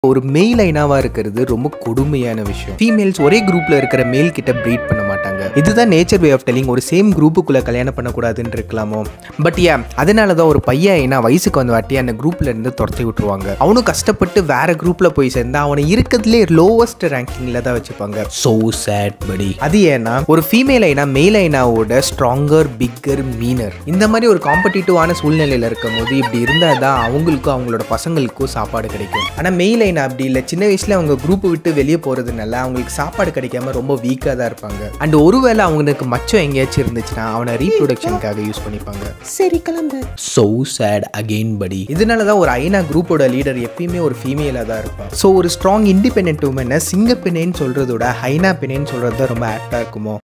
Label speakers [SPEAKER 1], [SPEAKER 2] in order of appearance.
[SPEAKER 1] ஒரு மேல் ஐனாவா இருக்கிறது ரொம்ப கொடுமையான விஷயம். ஃபீமேல்ஸ் ஒரே குரூப்ல இருக்கிற மேல் கிட்ட ப்ரீட் பண்ண மாட்டாங்க. இதுதான் நேச்சர் வே ஆஃப் டெல்லிங். ஒரு சேம் குரூப்புக்குள்ள கல்யாணம் பண்ணக்கூடாதுன்னு இருக்கலாமோ. பட் அதனால தான் ஒரு பையன் ஐனா வயசுக்கு வந்து வாட்டி அந்த குரூப்ல இருந்து துரத்தி விட்டுருவாங்க. அவனும் கஷ்டப்பட்டு வேற குரூப்ல போய் சேர்ந்தா அவனை இருக்கிறதுலே லோவஸ்ட் ரேங்கிங்ல தான் வச்சுப்பாங்க. சோ சேட் படி. அது ஏன்னா ஒரு ஃபீமேல் ஐனா மேல் ஐனாவோட ஸ்ட்ராங்கர், பிக்கர், மீனர் இந்த மாதிரி ஒரு காம்படிட்டிவான சூழ்நிலையில இருக்கும் போது இப்படி இருந்தாதான் அவங்களுக்கும் அவங்களோட பசங்களுக்கும் சாப்பாடு கிடைக்கும். ஆனா மெயில் அப்படி இல்லை, சின்ன வயசுல அவங்க குரூப் விட்டு வெளியே போறதுனால அவங்களுக்கு சாப்பாடு கிடைக்காம ரொம்ப வீக்கா தான் இருப்பாங்க. அண்ட் ஒருவேளை அவங்களுக்கு மச்சம் எங்கேயாச்சும் இருந்துச்சுன்னா அவனை ரீப்ரொடக்ஷனுக்காக யூஸ் பண்ணிப்பாங்க. சரி கிளம்பு. சோ சேட் அகைன் படி. இதனாலதான் ஒரு ஐனா குரூப்போட லீடர் எப்பயுமே ஒரு ஃபீமேலா தான் இருப்பான். ஸோ ஒரு ஸ்ட்ராங் இண்டிபெண்டன்ட் உமனை சிங்க பெண்ணேன்னு சொல்றதோட ஹைனா பெண்ணேன்னு சொல்றது ரொம்ப ஆக்டா இருக்குமோ.